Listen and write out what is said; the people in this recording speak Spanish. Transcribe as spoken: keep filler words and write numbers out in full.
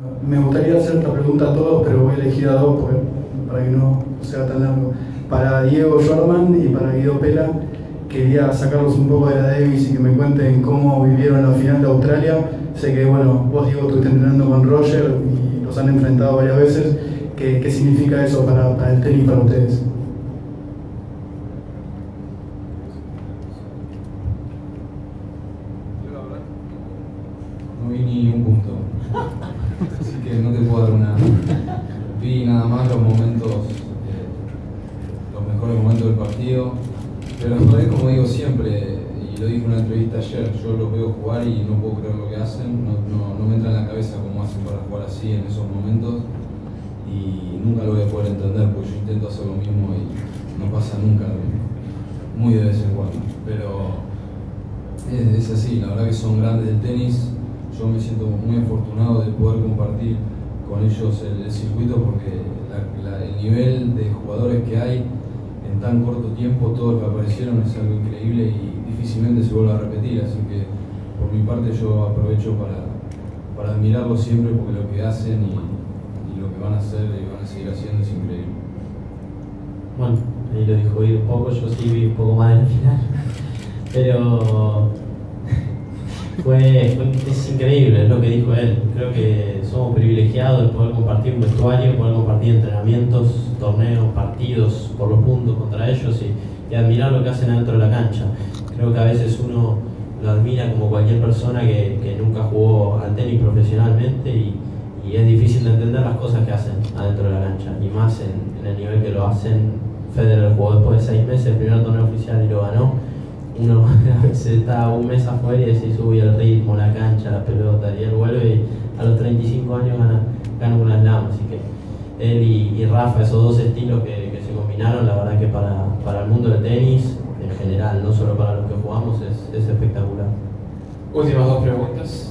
Me gustaría hacer esta pregunta a todos, pero voy a elegir a dos porque, para que no sea tan largo. Para Diego Jordan y para Guido Pela, quería sacarlos un poco de la Davis y que me cuenten cómo vivieron la final de Australia. Sé que, bueno, vos, Diego, estuviste entrenando con Roger y los han enfrentado varias veces. ¿Qué, qué significa eso para, para el tenis, para ustedes? No vi ni un punto, así que no te puedo dar una. Vi nada más los momentos, eh, los mejores momentos del partido, pero es como digo siempre, y lo dije en una entrevista ayer, yo los veo jugar y no puedo creer lo que hacen, no, no, no me entra en la cabeza cómo hacen para jugar así en esos momentos, y nunca lo voy a poder entender porque yo intento hacer lo mismo y no pasa nunca lo mismo, muy de vez en cuando, pero es, es así, la verdad que son grandes del tenis. Yo me siento muy afortunado de poder compartir con ellos el, el circuito porque la, la, el nivel de jugadores que hay en tan corto tiempo, todos los que aparecieron es algo increíble y difícilmente se vuelve a repetir, así que por mi parte yo aprovecho para, para admirarlos siempre porque lo que hacen y, y lo que van a hacer y van a seguir haciendo es increíble. Bueno, ahí lo dijo Guido un poco, yo sí vi un poco más del final, pero Fue, fue, es increíble, es lo que dijo él. Creo que somos privilegiados de poder compartir un vestuario, poder compartir entrenamientos, torneos, partidos por los puntos contra ellos y, y admirar lo que hacen adentro de la cancha. Creo que a veces uno lo admira como cualquier persona que, que nunca jugó al tenis profesionalmente y, y es difícil de entender las cosas que hacen adentro de la cancha y más en, en el nivel que lo hacen. Federer jugó después de seis meses el primer torneo oficial y lo ganó. Uno a veces está un mes afuera y se sube el ritmo, la cancha, la pelota, y él vuelve y a los treinta y cinco años gana, gana un Grand Slam. Así que él y, y Rafa, esos dos estilos que, que se combinaron, la verdad que para, para el mundo del tenis, en general, no solo para los que jugamos, es, es espectacular. Últimas dos preguntas.